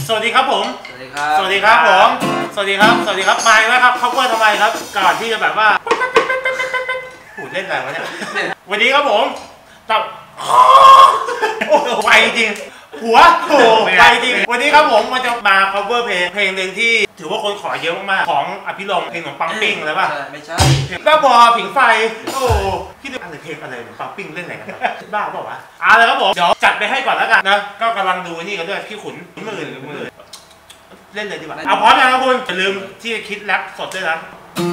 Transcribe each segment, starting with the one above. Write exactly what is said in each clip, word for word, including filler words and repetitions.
สวัสดีครับผมสวัสดีครับสวัสดีครับผมสวัสดีครับสวัสดีครับมาแล้วครับเขาเพื่อทำไมครับก่อนที่จะแบบว่าพูดเล่นอะไรวะเนี่ยวันนี้ครับผมตับโอ้ไวจริงหัวโอ้ไวจริงวันนี้ครับผมมันจะมา cover เพลงเพลงหนึ่งที่ถือว่าคนขอเยอะมากๆของอภิรมย์เพลงของปังปิ้งอะไรป่ะไม่ใช่บ้าบอผิงไฟโอ้พี่ดูอะไรเพลงอะไรของปังปิ้งเล่นอะไรกันบ้าเปล่าวะอ่ะเลยครับผมเดี๋ยวจัดไปให้ก่อนแล้วกันนะก็กำลังดูนี่กันด้วยพี่ขุนหมื่นหมื่นเล่นเลยดีกว่าเอาพร้อมยังครับคุณอย่าลืมที่จะคิดแรปสดด้วยนะ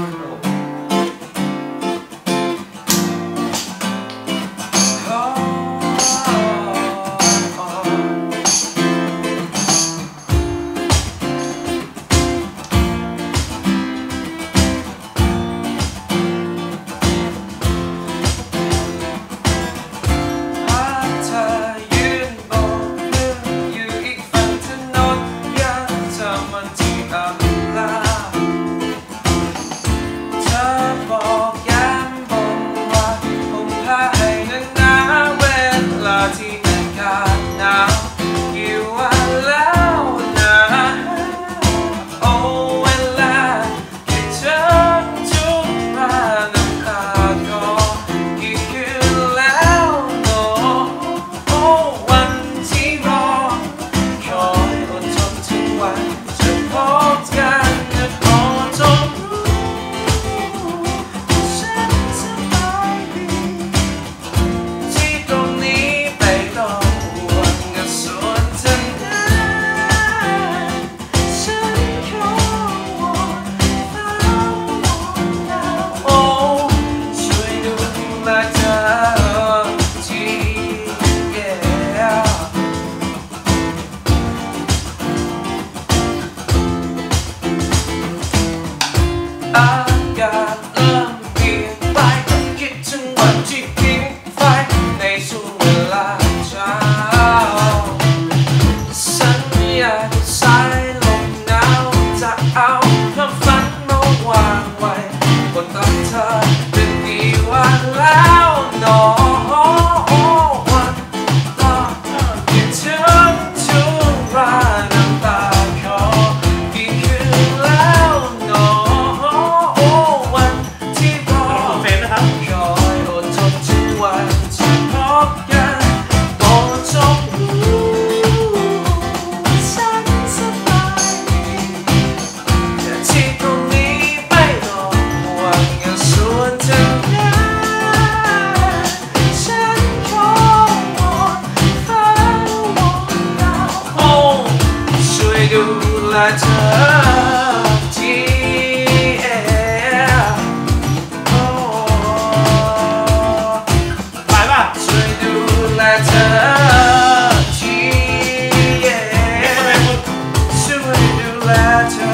อากาศเริ่มเปลี่ยนไปคิดถึงวันที่ทิ้งไฟในช่วงเวลาเช้าฉันอยากสายลมหนาวจะเอาความฝันมาวางไว้บนตักเธอเป็นกี่วันแล้วหนอวันต่อคิดถึงทุกราน้ำตาคลอกี่คืนแล้วหนอดูแลเธอทีไปป่ะช่วยดูแลเธอทีช่วยดูแลเธอ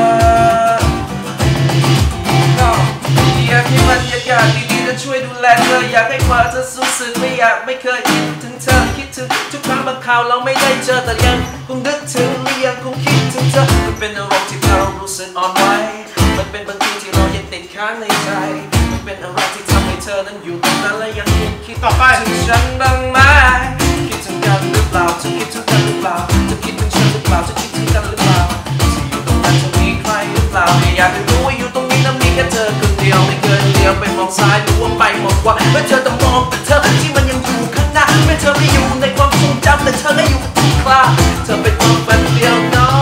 อยากให้มันอยากดีๆจะช่วยดูแลเธออยากให้ความเธอรู้สึกไม่อยากไม่เคยคิดถึงเธอคิดถึงทุกครั้งบางคราวเราไม่ได้เจอแต่ยังคงนึกถึงและยังคงคิดถึงเธอมันเป็นอารมณ์ที่เรารู้สึกอ่อนไหวมันเป็นบางทีที่เรายังติดค้างในใจมันเป็นอะไรที่ทำให้เธอนั้นอยู่ตรงนั้นและยังคงคิดต่อไปถึงฉันบ้างไหมคิดถึงกันหรือเปล่าจะคิดถึงกันหรือเปล่าจะคิดถึงฉันหรือเปล่าจะคิดถึงกันหรือเปล่าจะอยู่ตรงนั้นจะมีใครหรือเปล่าอยากให้รู้ว่าอยู่ตรงนี้นั้นมีแค่เธอคนเดียวไม่เคยเลี้ยวไปมองซ้ายหรือว่าไปมองขวาเมื่อเธอต้องมองแต่เธอที่มันยังอยู่ข้างหน้าเมื่อเธอไม่อยู่ในความทรงจำแต่เธอได้อยู่ทุกคราเธอเป็นความฝันเดียวน้อง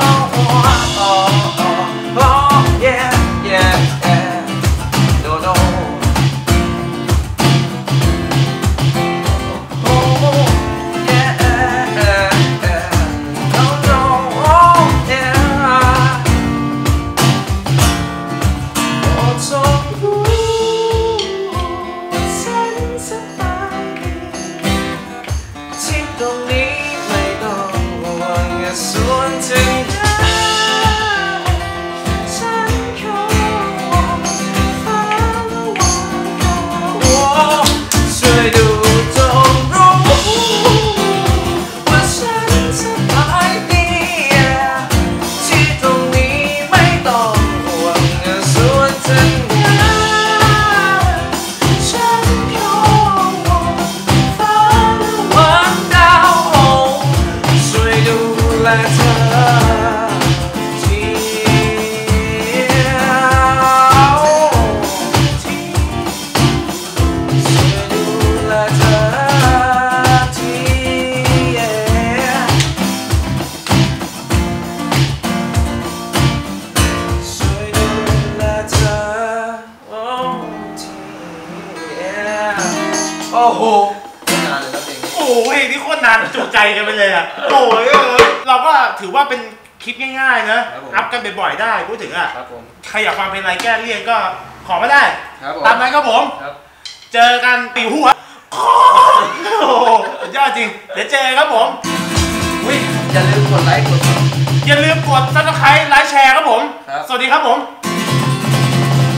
ตรงนี้ไม่ต้องห่วงส่วนถึงฉันขอฟ้าระวังช่วยดูจงรู้ว่าฉันสบายดีที่ตรงนี้ไม่ต้องห่วงส่วนถึงฉันขอฟ้าระวังดาวช่วยดูแลเธอทีโอ้โหนานเลยนะเพลงนี้โอ้โหเพลงนี้โคตรนานจุใจกันไปเลยอ่ะโอ้ยเราก็ถือว่าเป็นคลิปง่ายๆนะอัพกันบ่อยๆได้พูดถึงอ่ะใครอยากฟังเพลงอะไรแก้เลี่ยนก็ขอมาได้ตามนั้นครับผมเจอกันปีหัวโอ้โหยอดจริงเดี๋ยวเจอครับผมอย่าลืมกดไลค์กดอย่าลืมกดซับสไครต์ไลค์แชร์ครับผมสวัสดีครับผม